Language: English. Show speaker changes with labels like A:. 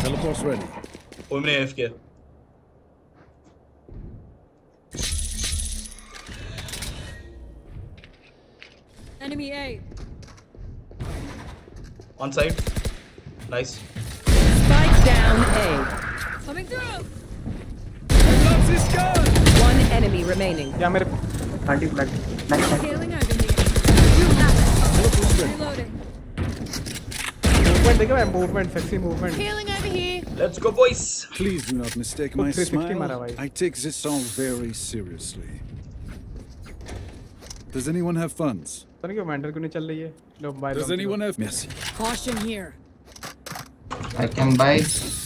A: Teleport's ready.
B: Oyun AFK.
C: Enemy A.
B: On side. Nice.
D: Spike down A.
C: Coming through.
D: One enemy remaining.
E: Yeah, मेरे planting.
C: Healing over here. You have it. Reloading.
E: Movement देखो मैं movement sexy movement.
C: Healing over here.
B: Let's go, boys.
A: Please do not mistake my
E: 360 मारा
A: smile.
E: भाई.
A: I take this all very seriously. Does anyone have funds?
E: पता नहीं क्यों mentor क्यों नहीं चल रही है? लो buy.
A: Does anyone have? Merci.
C: Caution here.
F: I can buy.